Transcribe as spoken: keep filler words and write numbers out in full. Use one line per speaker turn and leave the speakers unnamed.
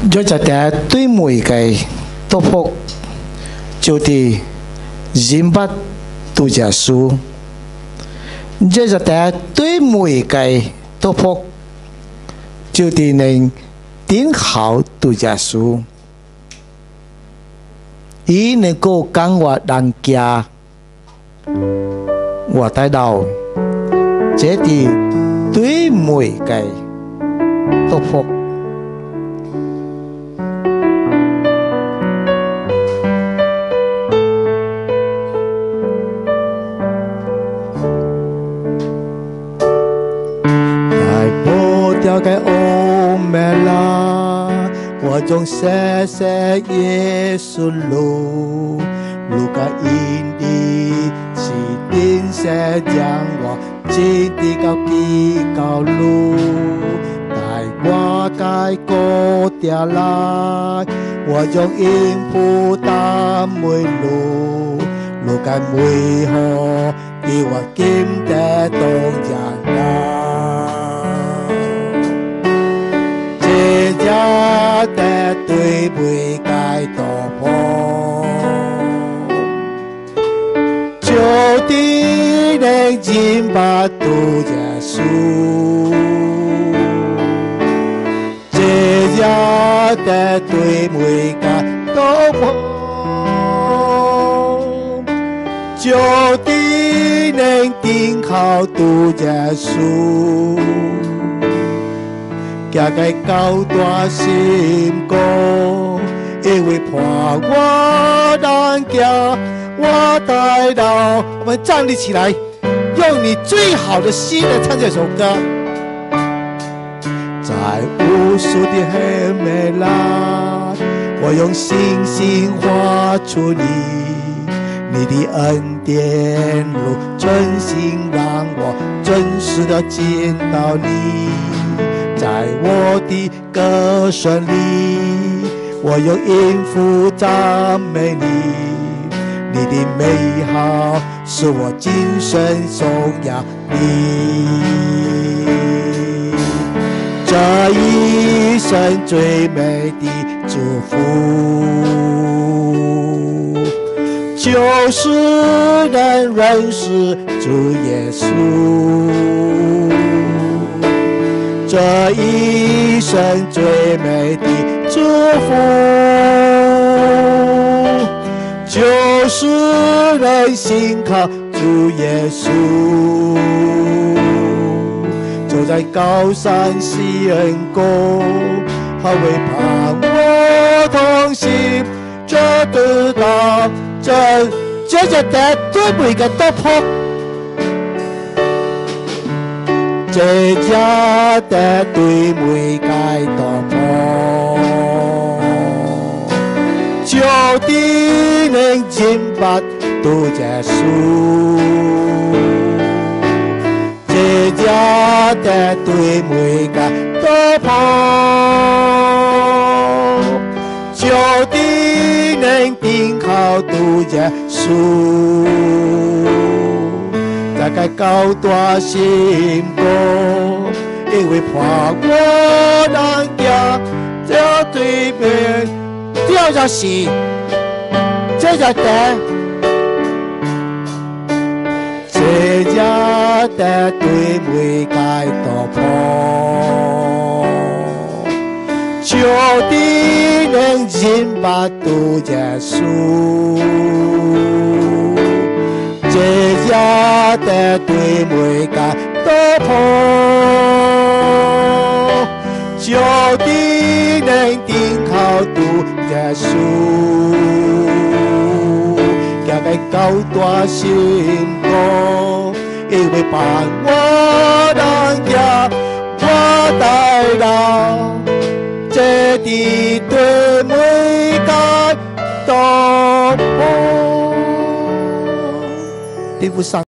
若一啲對每個祝福，就係人不度假書。若一啲對每個祝福，就係能頂好度假書。伊能夠講話人家，我睇到，這係對每個祝福。要該歐美啦，我將謝謝耶穌路，路加因地是定寫將我進地高基高路，帶我該國家來，我將應付大梅路，路加梅河，給我金的東洋來。家的對每個突破，就地能進把度耶穌。這家的對每個突破，就地能頂好度耶穌。行個高大心高，因為怕我難行，我帶到。我們站立起來，用你最好的心來唱這首歌。在無數的黑夜來，我用星星畫出你，你的恩典路，真心讓我真實地見到你。在我的歌聲裡，我用音符讚美你，你的美好是我今生頌揚你。這一生最美的祝福，就是能認識主耶穌。這一生最美的祝福，就是能信靠主耶穌。走在高山西恩宮，他會伴我同行，這得到這這這的對每個突破。這家的對每個突破，就地能進把度耶穌。這家的對每個突破，就地能頂好度耶穌。大概高大心高，因為怕我難行，這對面掉下時，這家的，這家的對每個突破，就地能進把度耶穌。這家的對每個突破，就地能頂好度耶穌。行個高大心高，因為伴我難行，我帶到這地對每個突破。天父上。